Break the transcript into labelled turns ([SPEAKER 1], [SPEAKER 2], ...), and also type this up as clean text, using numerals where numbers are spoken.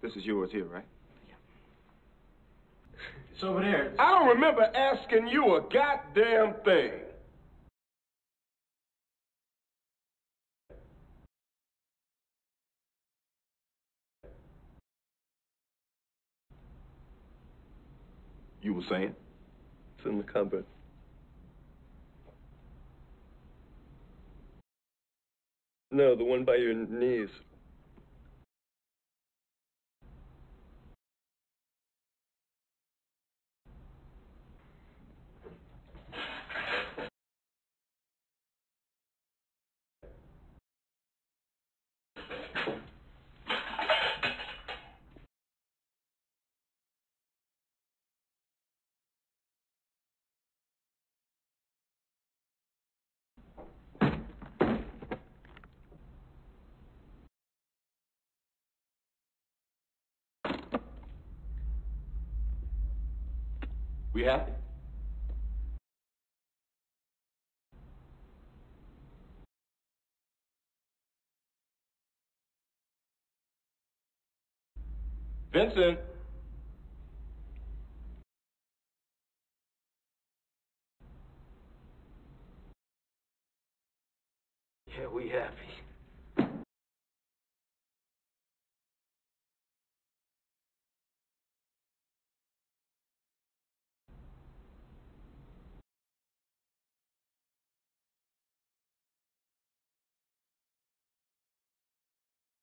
[SPEAKER 1] This is yours here, right?
[SPEAKER 2] It's over there.
[SPEAKER 3] I don't remember asking you a goddamn thing. You were saying?
[SPEAKER 2] It's in the cupboard. No, the one by your knees.
[SPEAKER 1] We happy? Vincent.
[SPEAKER 2] Yeah, we happy.